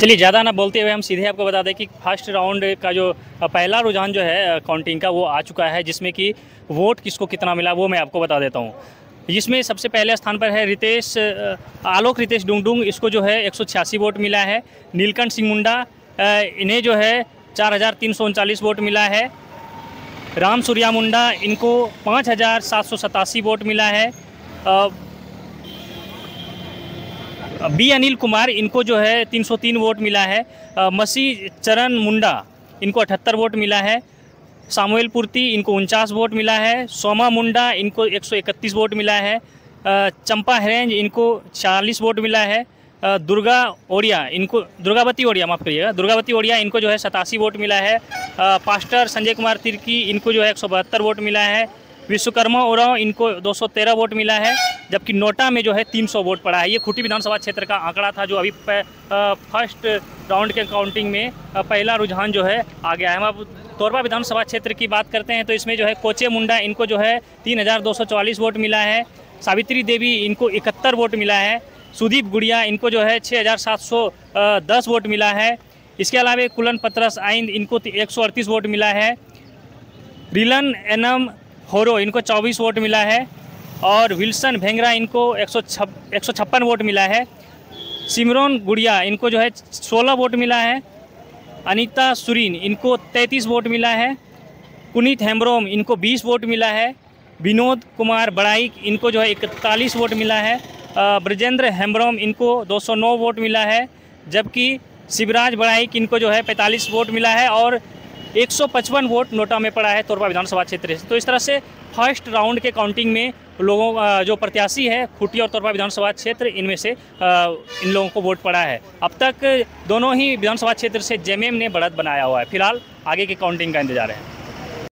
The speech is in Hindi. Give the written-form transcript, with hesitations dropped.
चलिए ज़्यादा ना बोलते हुए हम सीधे आपको बता दें कि फर्स्ट राउंड का जो पहला रुझान जो है काउंटिंग का वो आ चुका है, जिसमें कि वोट किसको कितना मिला वो मैं आपको बता देता हूँ। जिसमें सबसे पहले स्थान पर है आलोक रितेश डुंगडुंग, इसको जो है 186 वोट मिला है। नीलकंठ सिंह मुंडा, इन्हें जो है 4339 वोट मिला है। राम सूर्या मुंडा, इनको 5787 वोट मिला है। बी अनिल कुमार, इनको जो है 303 वोट मिला है। मसी चरण मुंडा, इनको 78 वोट मिला है। सामुएल पुर्ती, इनको 49 वोट मिला है। सोमा मुंडा, इनको 131 वोट मिला है। चंपा हरेंज, इनको 40 वोट मिला है। दुर्गावती ओडिया माफ़ करिएगा, दुर्गावती ओडिया, इनको जो है 87 वोट मिला है। पास्टर संजय कुमार तिर्की, इनको जो है 172 वोट मिला है। विश्वकर्मा ओरांव, इनको 213 वोट मिला है। जबकि नोटा में जो है 300 वोट पड़ा है। ये खूंटी विधानसभा क्षेत्र का आंकड़ा था जो अभी फर्स्ट राउंड के काउंटिंग में पहला रुझान जो है आ गया है। हम अब तोरबा विधानसभा क्षेत्र की बात करते हैं तो इसमें जो है कोचे मुंडा, इनको जो है 3244 वोट मिला है। सावित्री देवी, इनको 71 वोट मिला है। सुदीप गुड़िया, इनको जो है 6710 वोट मिला है। इसके अलावा कुलन पत्रस आइंद, इनको 138 वोट मिला है। रिलन एनम होरो, इनको 24 वोट मिला है। और विल्सन भेंगरा, इनको 156 वोट मिला है। सिमरन गुड़िया, इनको जो है 16 वोट मिला है। अनीता सुरीन, इनको 33 वोट मिला है। पुनीत हेम्ब्रोम, इनको 20 वोट मिला है। विनोद कुमार बड़ाई, इनको जो है 41 वोट मिला है। ब्रजेंद्र हेम्ब्रोम, इनको 209 वोट मिला है। जबकि शिवराज बड़ाई, इनको जो है 45 वोट मिला है और 155 वोट नोटा में पड़ा है तोरबा विधानसभा क्षेत्र से। तो इस तरह से फर्स्ट राउंड के काउंटिंग में लोगों जो प्रत्याशी है खूंटी और तोरबा विधानसभा क्षेत्र, इनमें से इन लोगों को वोट पड़ा है। अब तक दोनों ही विधानसभा क्षेत्र से जेएमएम ने बढ़त बनाया हुआ है। फिलहाल आगे की काउंटिंग का इंतजार है।